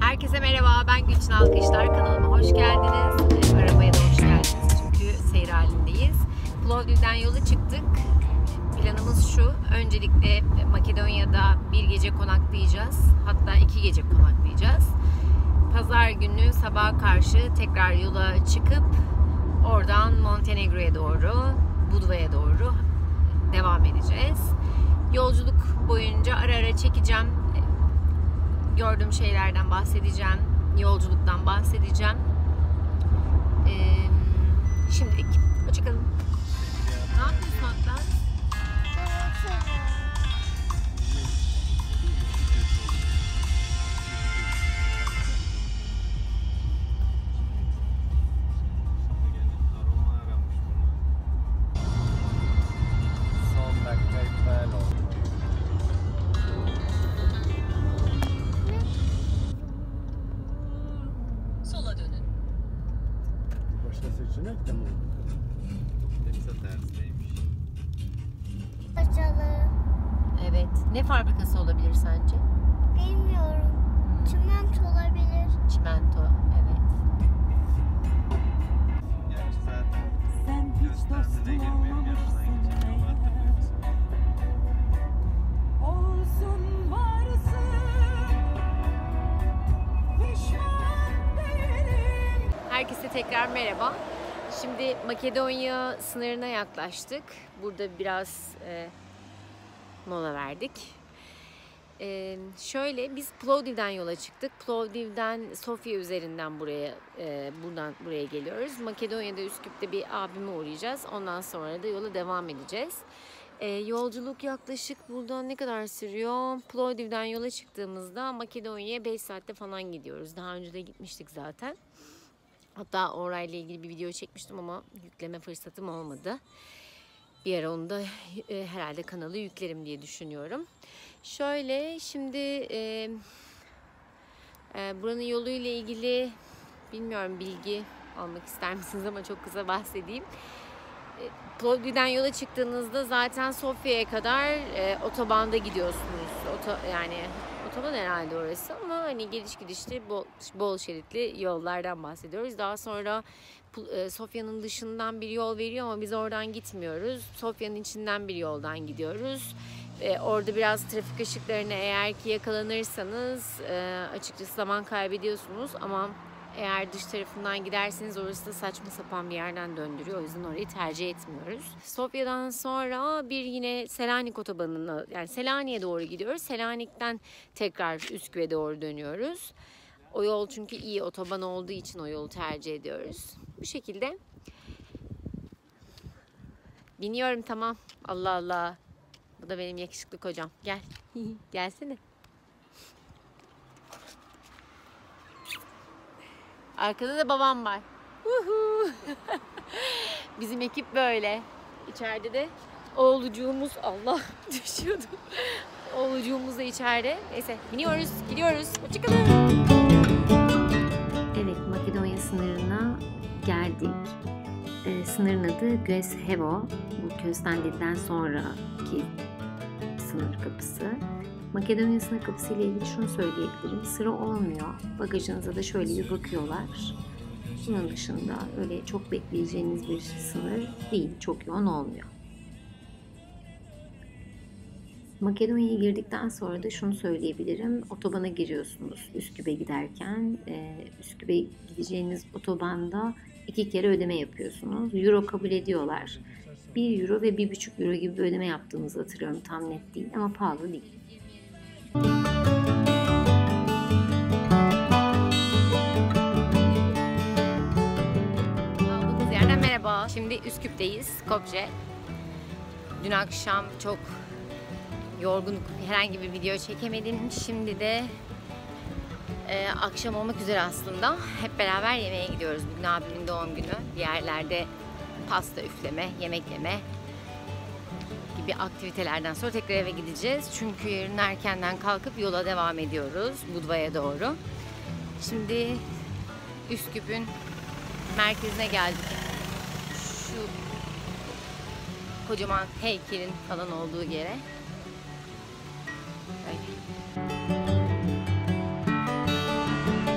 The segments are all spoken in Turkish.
Herkese merhaba, ben Gülçin Alkışlar. Kanalıma hoş geldiniz. Arabaya da hoş geldiniz çünkü seyir halindeyiz. Plovdiv'den yola çıktık. Planımız şu, öncelikle Makedonya'da bir gece konaklayacağız. Hatta 2 gece konaklayacağız. Pazar günü sabaha karşı tekrar yola çıkıp oradan Montenegro'ya doğru, Budva'ya doğru devam edeceğiz. Yolculuk boyunca ara ara çekeceğim. Gördüğüm şeylerden bahsedeceğim. Yolculuktan bahsedeceğim. Şimdilik hoşçakalın. Ne yapıyorsun hatta? Seçenek de mi? Hepsi tersteymiş. Evet. Ne fabrikası olabilir sence? Bilmiyorum. Çimento olabilir. Çimento. Evet. Gerçi zaten gösterdiğine gelip benim yanımdan geçen yolu hatırlıyor musun? Olsun varsın, pişman değilim. Herkese tekrar merhaba. Şimdi Makedonya sınırına yaklaştık. Burada biraz mola verdik. Şöyle biz Plovdiv'den yola çıktık. Plovdiv'den Sofya üzerinden buradan buraya geliyoruz. Makedonya'da Üsküp'te bir abime uğrayacağız. Ondan sonra da yola devam edeceğiz. Yolculuk yaklaşık buradan ne kadar sürüyor? Plovdiv'den yola çıktığımızda Makedonya'ya 5 saatte falan gidiyoruz. Daha önce de gitmiştik zaten. Hatta orayla ilgili bir video çekmiştim ama yükleme fırsatım olmadı. Bir ara onu da herhalde kanalı yüklerim diye düşünüyorum. Şöyle şimdi buranın yoluyla ilgili bilmiyorum bilgi almak ister misiniz ama çok kısa bahsedeyim. Plovdiv'den yola çıktığınızda zaten Sofya'ya kadar otobanda gidiyorsunuz. Yani otoban herhalde orası ama hani geliş gidişli bol şeritli yollardan bahsediyoruz. Daha sonra Sofya'nın dışından bir yol veriyor ama biz oradan gitmiyoruz. Sofya'nın içinden bir yoldan gidiyoruz. Orada biraz trafik ışıklarına eğer ki yakalanırsanız açıkçası zaman kaybediyorsunuz ama eğer dış tarafından giderseniz orası da saçma sapan bir yerden döndürüyor. O yüzden orayı tercih etmiyoruz. Sofya'dan sonra bir yine Selanik otobanına yani Selanik'e doğru gidiyoruz. Selanik'ten tekrar Üsküp'e doğru dönüyoruz. O yol çünkü iyi otoban olduğu için o yolu tercih ediyoruz. Bu şekilde. Biniyorum tamam. Allah Allah. Bu da benim yakışıklı kocam. Gel. Gelsene. Arkada da babam var. Bizim ekip böyle. İçeride de oğlucuğumuz Allah düşüyordu. Oğlucuğumuz da içeride. Neyse biniyoruz, gidiyoruz. Hoşçakalın. Evet, Makedonya sınırına geldik. Sınırın adı Göshevo. Bu Köstendil'den sonraki sınır kapısı. Makedonya sınır kapısı ile ilgili şunu söyleyebilirim. Sıra olmuyor. Bagajınıza da şöyle bir bakıyorlar. Bunun dışında öyle çok bekleyeceğiniz bir sınır değil. Çok yoğun olmuyor. Makedonya'ya girdikten sonra da şunu söyleyebilirim. Otobana giriyorsunuz Üsküp'e giderken. Üsküp'e gideceğiniz otobanda 2 kere ödeme yapıyorsunuz. Euro kabul ediyorlar. 1 euro ve 1,5 euro gibi bir ödeme yaptığınızı hatırlıyorum. Tam net değil ama pahalı değil. Aldığımız yerden merhaba. Şimdi Üsküp'teyiz. Skopje. Dün akşam çok yorgunluk, herhangi bir video çekemedim. Şimdi de akşam olmak üzere aslında. Hep beraber yemeğe gidiyoruz. Bugün abimin doğum günü. Bir yerlerde pasta üfleme, yemek yeme gibi aktivitelerden sonra tekrar eve gideceğiz. Çünkü yarın erkenden kalkıp yola devam ediyoruz Budva'ya doğru. Şimdi Üsküp'ün merkezine geldik. Şu kocaman heykelin falan olduğu yere. Öyle.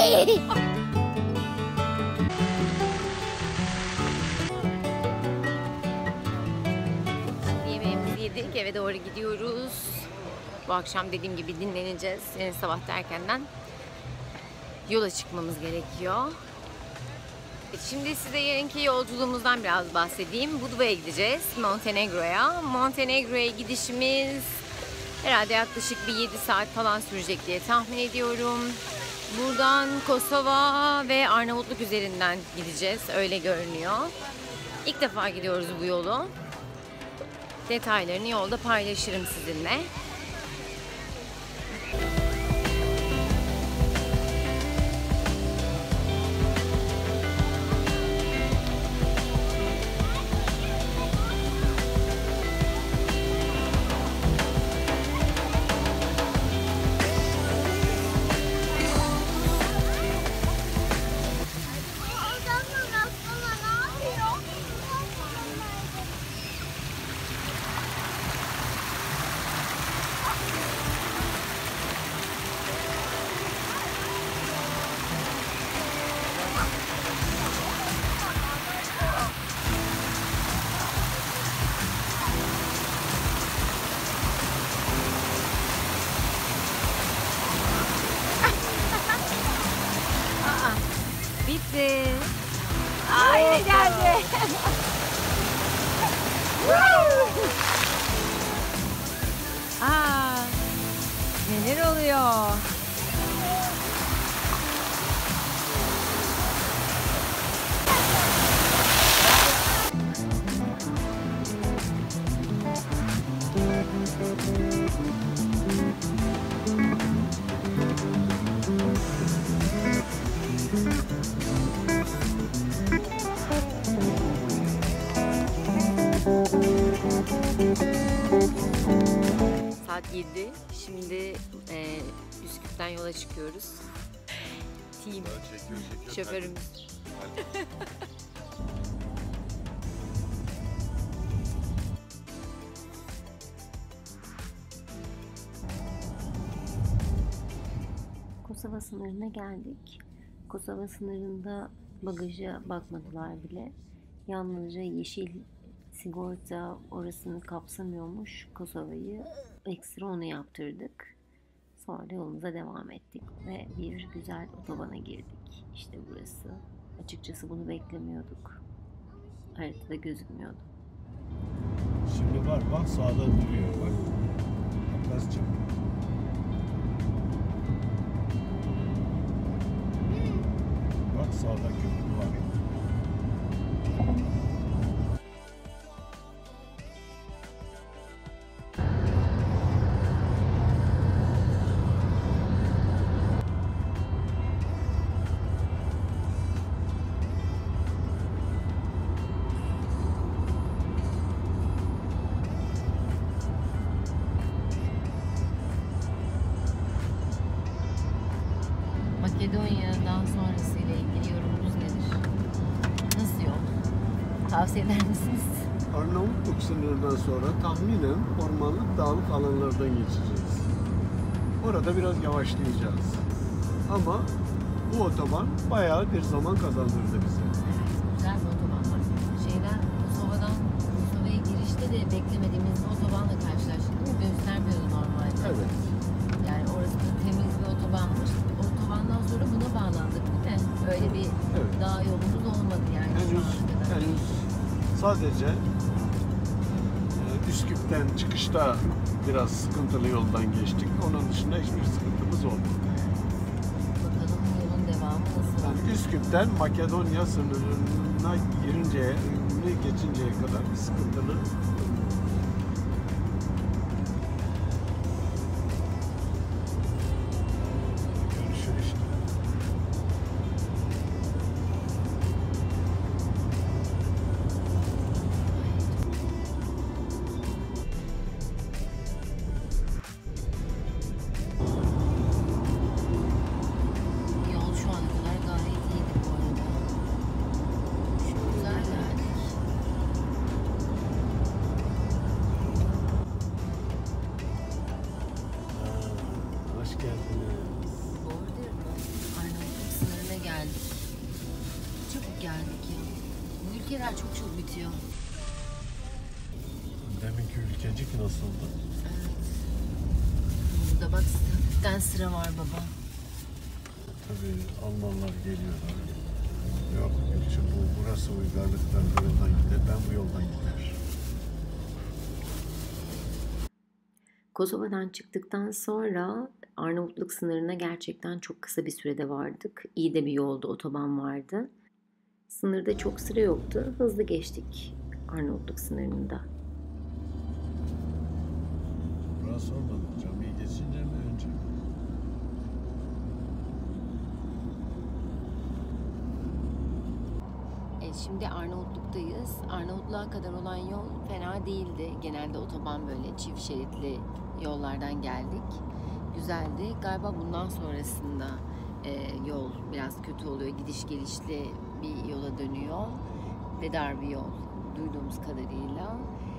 Yemeğimizi yedik, eve doğru gidiyoruz. Bu akşam dediğim gibi dinleneceğiz. Yarın sabah da erkenden yola çıkmamız gerekiyor. Şimdi size yarınki yolculuğumuzdan biraz bahsedeyim. Budva'ya gideceğiz, Montenegro'ya. Montenegro'ya gidişimiz herhalde yaklaşık bir 7 saat falan sürecek diye tahmin ediyorum. Buradan Kosova ve Arnavutluk üzerinden gideceğiz, öyle görünüyor. İlk defa gidiyoruz bu yolu. Detaylarını yolda paylaşırım sizinle. Bitti. Aa, yine geldi. Aa, neler oluyor? Saat 7. Şimdi Üsküp'ten yola çıkıyoruz. Team. Şoförümüz. Kosova sınırına geldik. Kosova sınırında bagaja bakmadılar bile. Yalnızca yeşil sigorta orasını kapsamıyormuş, Kosova'yı. Ekstra onu yaptırdık. Sonra da yolumuza devam ettik ve bir güzel otobana girdik. İşte burası. Açıkçası bunu beklemiyorduk. Haritada gözükmüyordu. Şimdi var bak, sağda duruyor bak. Abbascığım. Bak sağda köprü var. Makedonya'dan sonrasıyla ilgili yorumunuz nedir? Nasıl yol? Tavsiye eder misiniz? Arnavutluk sınırından sonra tahminen ormanlık dağlık alanlardan geçeceğiz. Orada biraz yavaşlayacağız. Ama bu otoban bayağı bir zaman kazandırdı bize. Güzel bir otoban var. Kosova'ya girişte de beklemediğimiz bir otobanla karşılaştık. Göstermiyordu normalde. Evet. Yani orası da temiz bir otobanmış. Otobandan sonra buna bağlandık değil mi? Öyle bir Evet. dağ yolumuz olmadı yani şu ana kadar. Henüz sadece Üsküp'ten çıkışta biraz sıkıntılı yoldan geçtik. Onun dışında hiçbir sıkıntımız olmadı. Bakalım yolun devamı nasıl? Yani Üsküp'ten Makedonya sınırına geçinceye kadar bir sıkıntılı. Görüşürüz işte. Yol şu ana kadar gayet iyiydi bu arada. Çok güzel geldik. Hoş geldiniz. Border mı? Arnavutluk geldik ya. Bu ülkeler çok çok bitiyor. Deminki ülkecik nasıldı? Evet. Burada bak hafiften sıra var baba. Tabii Almanlar geliyorlar. Yok burası uygarlıktan bu yoldan gider, ben bu yoldan gider. Kosova'dan çıktıktan sonra Arnavutluk sınırına gerçekten çok kısa bir sürede vardık. İyi de bir yoldu, otoban vardı. Sınırda çok sıra yoktu. Hızlı geçtik Arnavutluk sınırında. Burası olmadı. Camiyi geçince mi önce? Şimdi Arnavutluk'tayız. Arnavutluğa kadar olan yol fena değildi. Genelde otoban böyle çift şeritli yollardan geldik. Güzeldi. Galiba bundan sonrasında yol biraz kötü oluyor. Gidiş gelişli bir yola dönüyor. Ve dar bir yol duyduğumuz kadarıyla.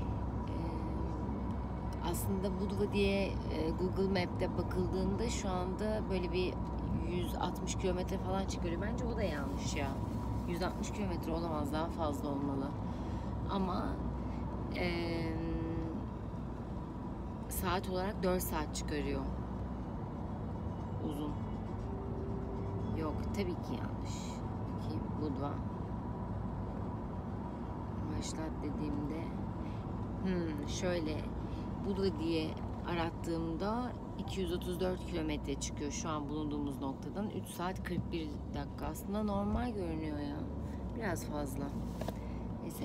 Aslında Budva diye Google Map'te bakıldığında şu anda böyle bir 160 kilometre falan çıkıyor. Bence o da yanlış ya. 160 kilometre olamaz, daha fazla olmalı. Ama saat olarak 4 saat çıkarıyor. Uzun. Yok, tabii ki yanlış. Bakayım, Budva. Başlat dediğimde şöyle Budva diye arattığımda 234 kilometre çıkıyor şu an bulunduğumuz noktadan. 3 saat 41 dakika. Aslında normal görünüyor ya. Biraz fazla. Neyse.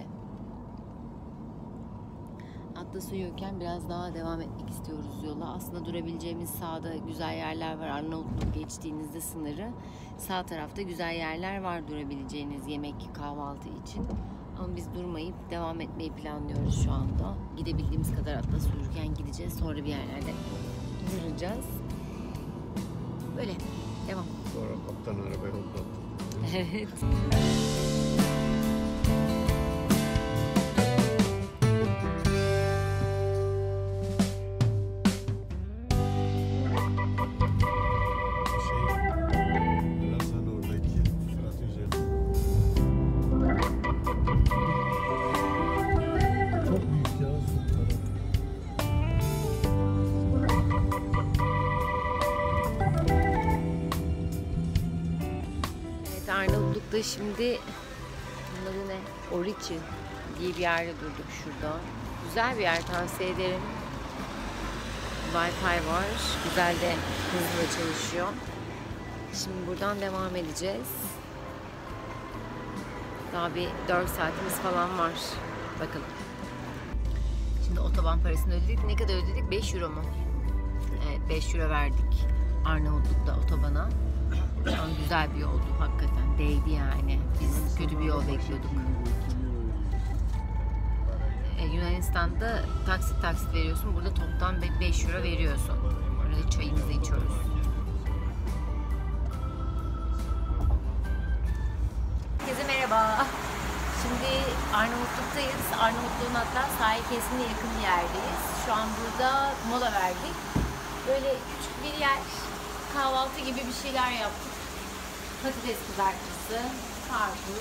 Atlas uyuyorken biraz daha devam etmek istiyoruz yola. Aslında durabileceğimiz sağda güzel yerler var. Arnavutluk geçtiğinizde sınırı. Sağ tarafta güzel yerler var durabileceğiniz yemek, kahvaltı için. Ama biz durmayıp devam etmeyi planlıyoruz şu anda. Gidebildiğimiz kadar Atlas uyurken gideceğiz. Sonra bir yerlerde duracağız. Böyle. Devam. Sonra kaptan arabayı hoplattı. Evet. Birazdan oradaki Fırat üzerinde. Çok büyük ya su tarafı. Evet, Arnavutluk'ta şimdi bunun adı ne? Oriçi diye bir yerde durduk şurada. Güzel bir yer, tavsiye ederim. Wi-Fi var. Güzel de hızlı çalışıyor. Şimdi buradan devam edeceğiz. Daha bir 4 saatimiz falan var. Bakalım. Şimdi otoban parasını ödedik. Ne kadar ödedik? 5 euro mu? Evet, 5 euro verdik Arnavutluk'ta otobana. Şu an güzel bir yoldu hakikaten. Değdi yani. Biz kötü bir yol bekliyorduk. Yunanistan'da taksit veriyorsun. Burada toptan 5 euro veriyorsun. Burada çayımızı içiyoruz. Herkese merhaba. Şimdi Arnavutluk'tayız. Arnavutluğun hatta sahil kesimine yakın bir yerdeyiz. Şu an burada mola verdik. Böyle küçük bir yer. Kahvaltı gibi bir şeyler yaptık. Patates kızartması, karpuz,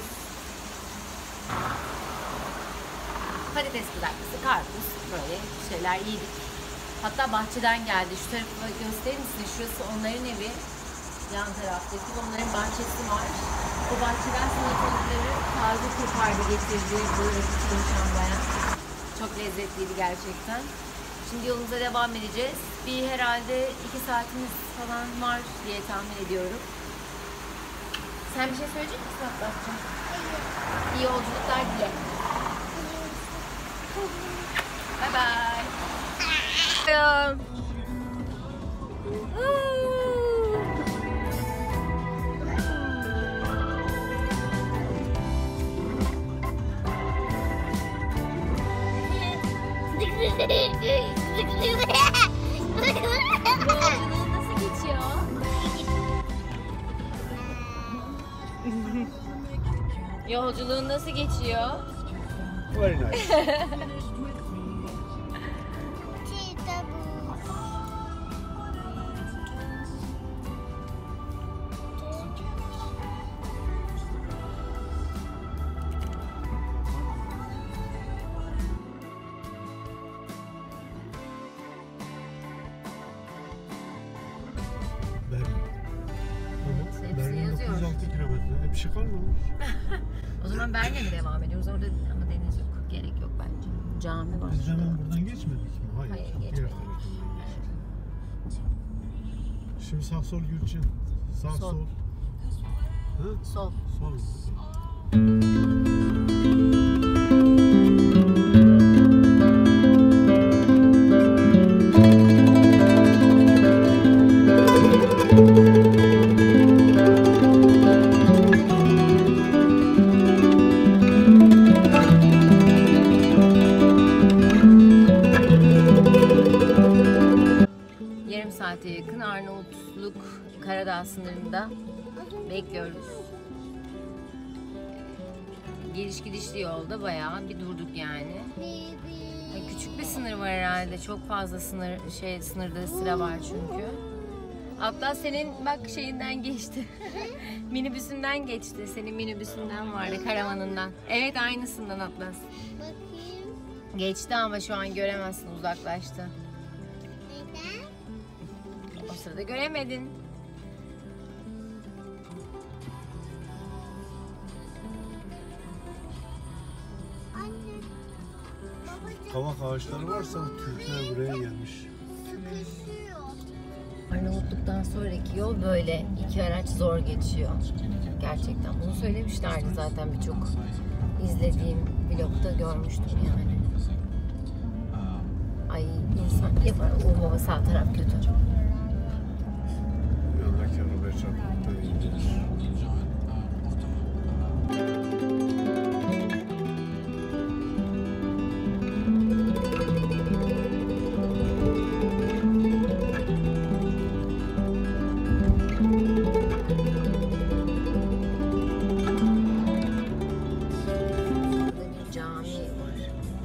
patates kızartması, karpuz, böyle şeyler yedik. Hatta bahçeden geldi. Şu tarafı gösterir misin? Şurası onların evi. Yan taraftaki onların bahçesi var. O bahçeden salatalıkları taze kopardı getirdi. Buradaki çalışan bayan. Çok lezzetliydi gerçekten. Şimdi yolumuza devam edeceğiz. Bir herhalde 2 saatimiz falan var diye tahmin ediyorum. Sen bir şey söyleyecek misin Atlas'cığım? İyi yolculuklar dile. Bye bye. Yolculuğun nasıl geçiyor? Yolculuğun nasıl geçiyor? Very nice. kilometre. Bir şey kalmamış. O zaman Berlin'e mi devam ediyoruz? Orada ama deniz yok. Gerek yok bence. Cami var. Biz hemen buradan geçmedik mi? Hayır. Hayır, diğer geçmedik. taraftan. Şimdi sağ sol Gülçin. Sağ Sol. sol. Ha? Sol. Sol. Yarım saate yakın Arnavutluk Karadağ sınırında bekliyoruz. Geliş gidişli yolda bayağı bir durduk yani. Küçük bir sınır var herhalde. Çok fazla sınırda sıra var çünkü. Atlas senin bak şeyinden geçti. Minibüsünden geçti. Senin minibüsünden vardı, karavanından. Evet, aynısından Atlas. Bakayım. Geçti ama şu an göremezsin, uzaklaştı. Neden? O sırada göremedin. Anne. Babacığım Kavak ağaçları varsa Türkler buraya gelmiş. sıkışıyor. Arnavutluk'tan sonraki yol böyle. 2 araç zor geçiyor. Gerçekten. Bunu söylemişlerdi zaten, birçok izlediğim vlogda görmüştüm yani. Ay insan yapar. Baba sağ taraf kötü. Yandaki arabaya çarpıp da indirir. Burada bir cami var.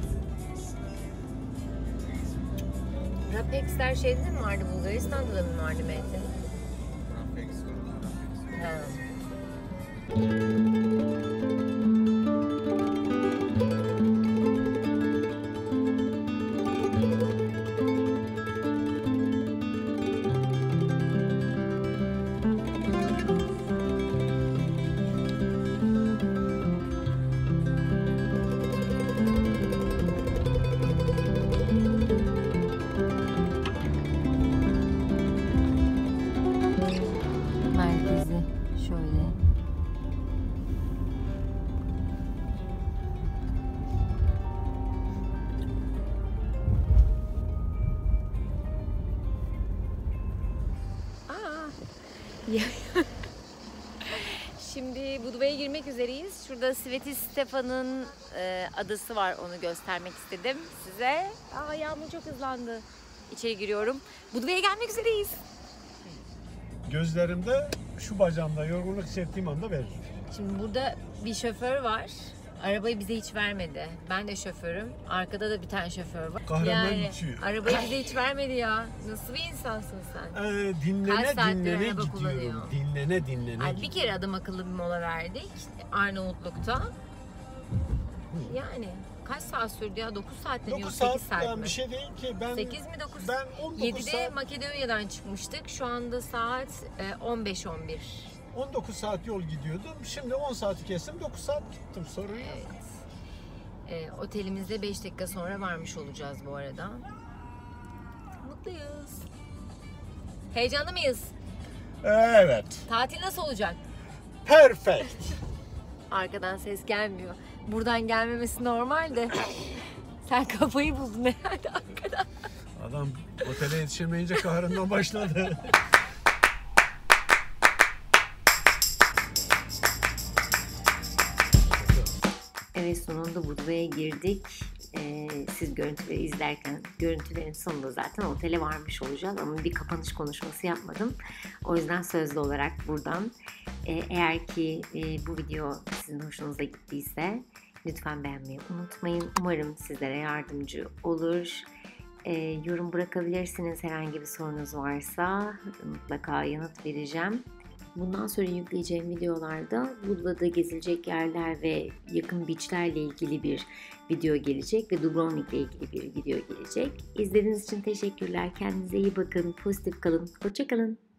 Rapexler şeyde mi vardı? Bulgaristan'da da mı vardı Metin? Ha. Merkezi şöyle. Şimdi Budva'ya girmek üzereyiz. Şurada Sveti Stefan'ın adası var. Onu göstermek istedim size. Yağmur çok hızlandı. İçeri giriyorum. Budva'ya gelmek üzereyiz. Gözlerimde şu bacağımda yorgunluk hissettiğim anda verir. Şimdi burada bir şoför var. Arabayı bize hiç vermedi. Ben de şoförüm. Arkada da bir tane şoför var. Kahraman içiyor. Arabayı bize hiç vermedi ya. Nasıl bir insansın sen? Kaç Dinlene saattir dinlene araba gidiyorum. kullanıyor? Dinlene dinlene. Yani bir kere adam akıllı bir mola verdik Arnavutluk'ta. Yani kaç saat sürdü ya? 9 saatte mi? 9 8 saat saat yani mi? bir şey değil ki. Ben 8 mi 9? Ben 19 7'de saat, Makedonya'dan çıkmıştık. Şu anda saat 15-11. 19 saat yol gidiyordum. Şimdi 10 saati kestim. 9 saat gittim. Sorun yok. Evet. Otelimizde 5 dakika sonra varmış olacağız bu arada. Mutluyuz. Heyecanlı mıyız? Evet. Tatil nasıl olacak? Perfect. Arkadan ses gelmiyor. Buradan gelmemesi normal de. Sen kafayı buldun herhalde arkadan. Adam otele yetişemeyince kahrından başladı. Evet, sonunda Budva'ya girdik. Siz görüntüleri izlerken görüntülerin sonunda zaten otele varmış olacağız ama bir kapanış konuşması yapmadım. O yüzden sözlü olarak buradan eğer ki bu video sizin hoşunuza gittiyse lütfen beğenmeyi unutmayın. Umarım sizlere yardımcı olur. Yorum bırakabilirsiniz, herhangi bir sorunuz varsa mutlaka yanıt vereceğim. Bundan sonra yükleyeceğim videolarda Budva'da gezilecek yerler ve yakın beachlerle ilgili bir video gelecek ve Dubrovnik'le ilgili bir video gelecek. İzlediğiniz için teşekkürler. Kendinize iyi bakın. Pozitif kalın. Hoşça kalın.